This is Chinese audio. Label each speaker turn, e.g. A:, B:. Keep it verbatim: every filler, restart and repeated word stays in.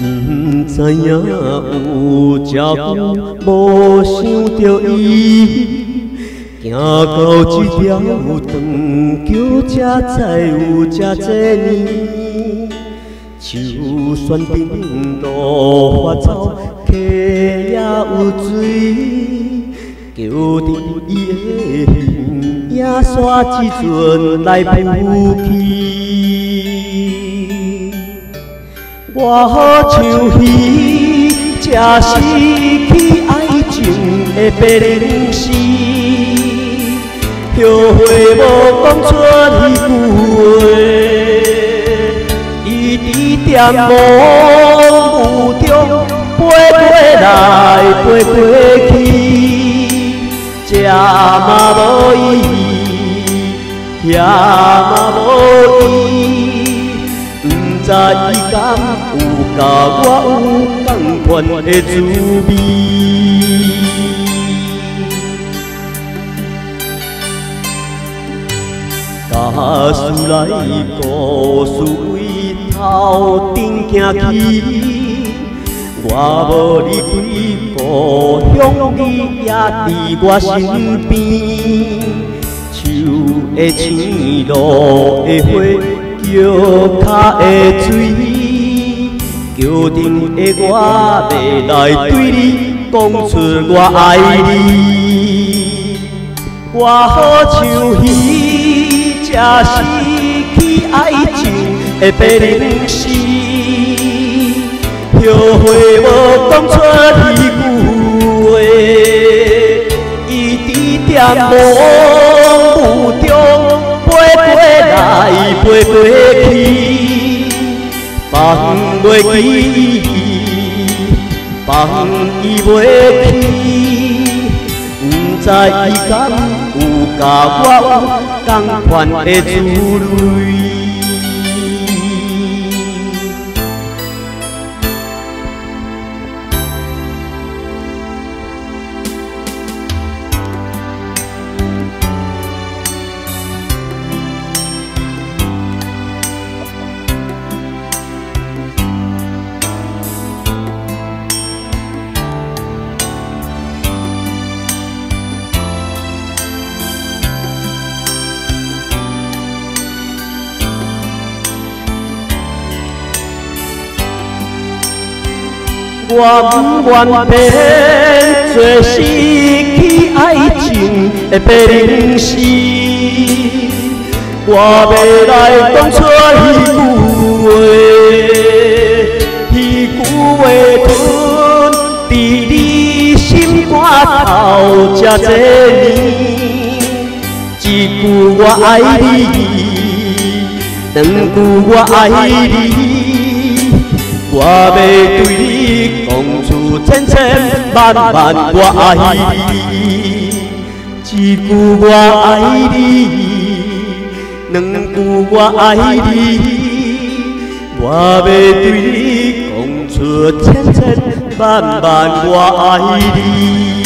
A: 不知影有只久无想着伊。 行到这条长桥，才知有这多年。树选顶路发走，溪也有水。桥伫伊的形，影煞只阵来浮起。我好像鱼，才失去爱情的白灵丝。 后悔无讲出迄句话，伊伫点梦雾中飞过来飞过去，这嘛无意义，遐嘛无伊，不知伊敢有甲我有同款的滋味。 假使来故事为头顶行去，我无离开故乡，你也伫我身边。树的青，路的花，桥脚的水，桥顶的我要来对你讲出我爱你。我好像鱼。 才失去爱情的白灵丝，后悔无讲出迄句话，伊伫点梦雾中飞过来飞过去，放袂记伊，放伊袂去。 不知伊敢有甲我有同款的滋味。 我不愿变做失去爱情的白灵丝，我要来讲出迄句话，迄句话吞伫你心肝头这多年，一句我爱你，两句我爱你。 我要对你讲出千千万万我爱你，一句我爱你，两句我爱你。我要对你讲出千千万万我爱你。